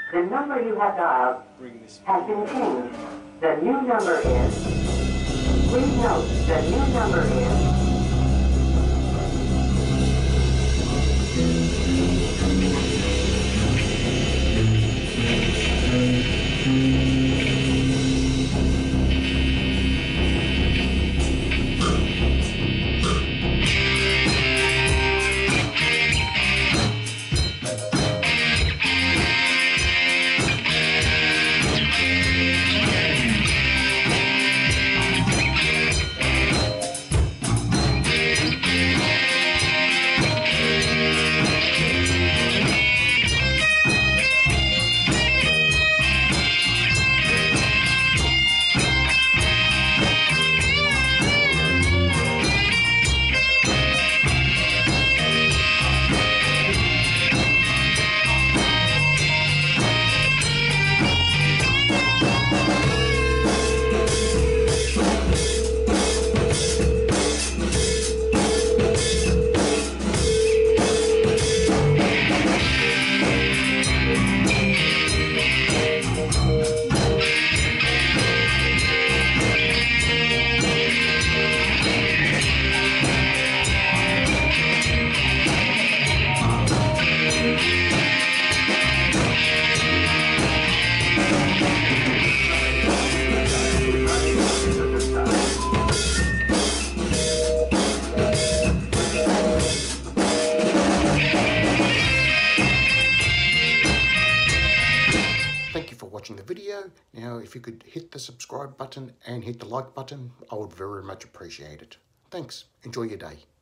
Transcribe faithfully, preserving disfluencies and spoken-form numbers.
The number you have dialed has been changed. The new number is... Please note, the new number is... Thank you for watching the video. Now, if you could hit the subscribe button and hit the like button, I would very much appreciate it. Thanks. Enjoy your day.